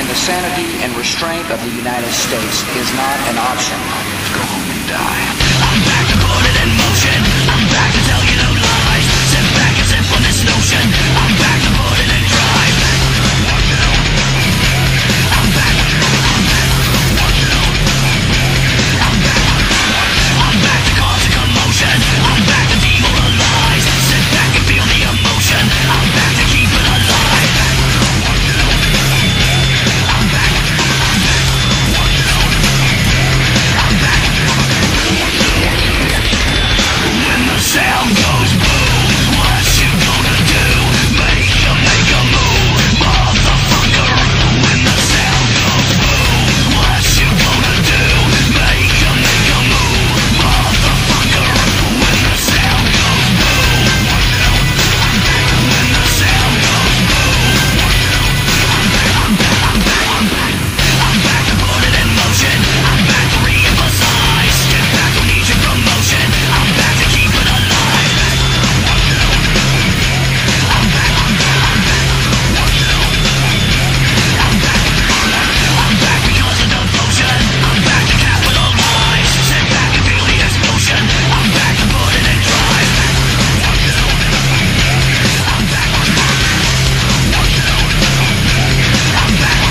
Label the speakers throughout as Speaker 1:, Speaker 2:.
Speaker 1: The sanity and restraint of the United States is not an option.
Speaker 2: Go home and die. I'm back to put it in motion. I'm back to tell you no lies. Sit back and sip on this notion. I'm back to put it in drive. What now? I'm back. What now? I'm back to cause a commotion. I'm back to demoralize. Sit back and feel the emotion. I'm back to keep it alive. What now? I'm back. What now? I'm back. When the sound goes boom, what you gonna do? Make a move, motherfucker. When the sound goes boom, what you gonna do? Make a move, motherfucker. When the sound goes boom, when the sound goes boom, I'm back to put it in motion. I'm back to re-emphasize. Get back, don't need your promotion. I'm back to keep it alive. I'm back. I'm back because of devotion. I'm back to capitalize. Sit back and feel the explosion. I'm back to put it in drive. I'm back. I'm back.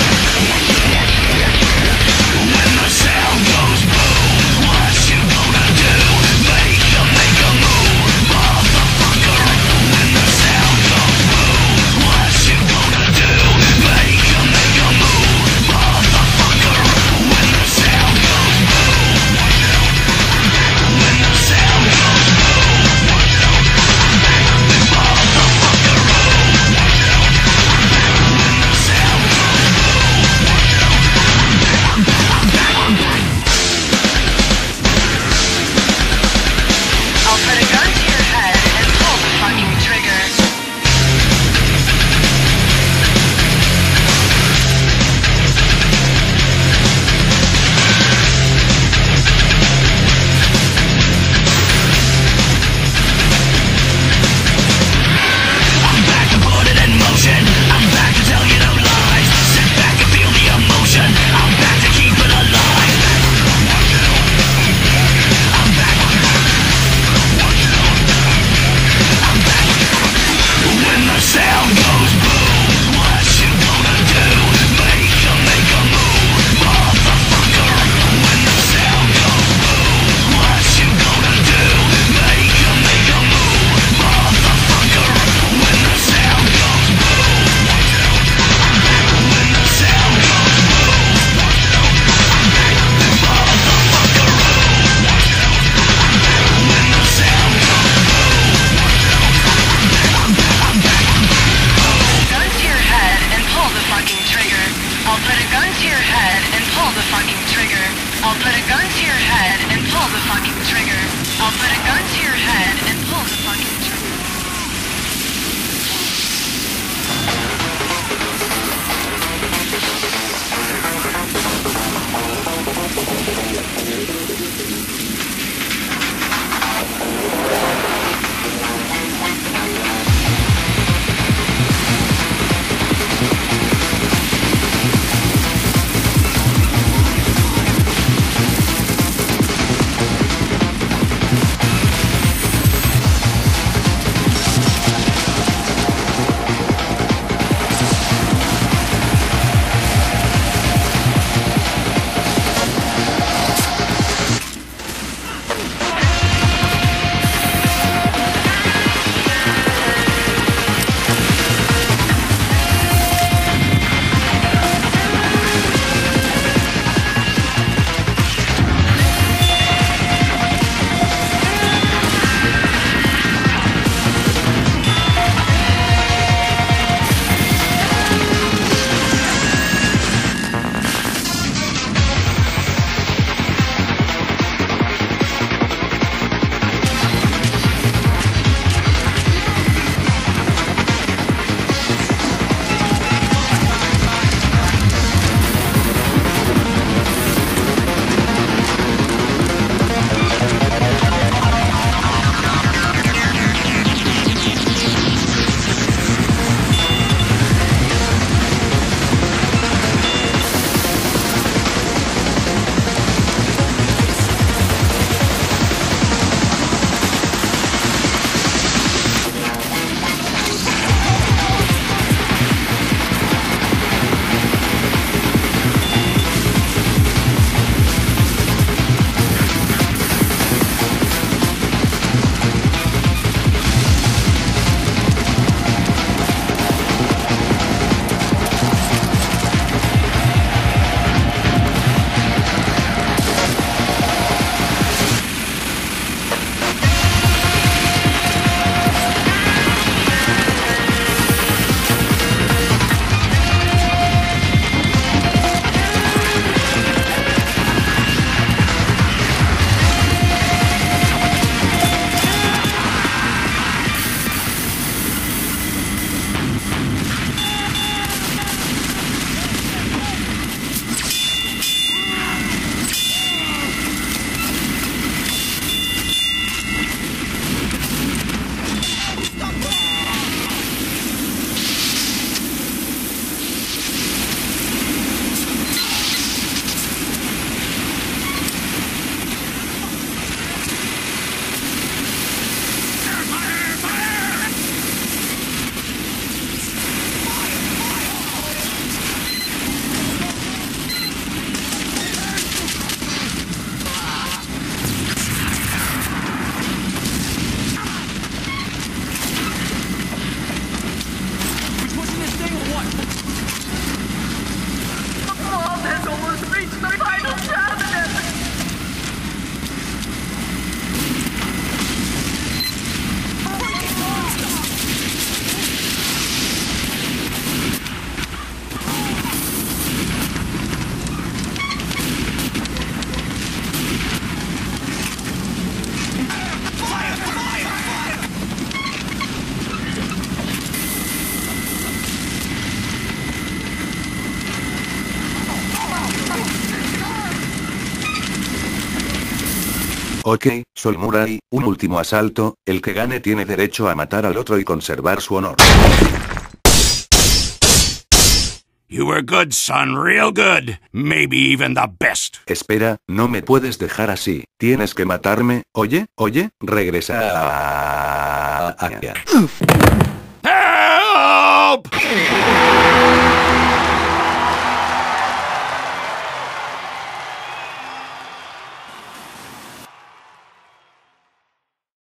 Speaker 2: When the sound goes boom, what you gonna do? Make a move, motherfucker. When the sound goes boom, what you gonna do? Make a move, motherfucker. When the sound goes boom, when the sound goes boom, motherfucker. When the sound goes
Speaker 3: I'll put a gun to your head and pull the fucking trigger.
Speaker 2: I'm back to put it in motion. I'm back to tell you no lies. Sit back and feel the emotion. I'm back to keep it alive. I'm back. I'm back. When the sound goes boom, what you gonna do? Make a move, motherfucker. When the sound goes boom, what you gonna do? Make a move, motherfucker. When the sound goes boom, when the sound goes boom, motherfucker. When the sound goes
Speaker 3: Gun to your head and pull the fucking trigger. I'll put a gun to your head and pull the fucking trigger. I'll put a gun to your head and pull the fucking trigger. I'll put a gun to your head and pull the fucking trigger.
Speaker 4: Ok, soy Murai, un último asalto, el que gane tiene derecho a matar al otro y conservar su honor.
Speaker 2: You were good, son, real good. Maybe even the best.
Speaker 4: Espera, no me puedes dejar así, tienes que matarme, oye, regresa a...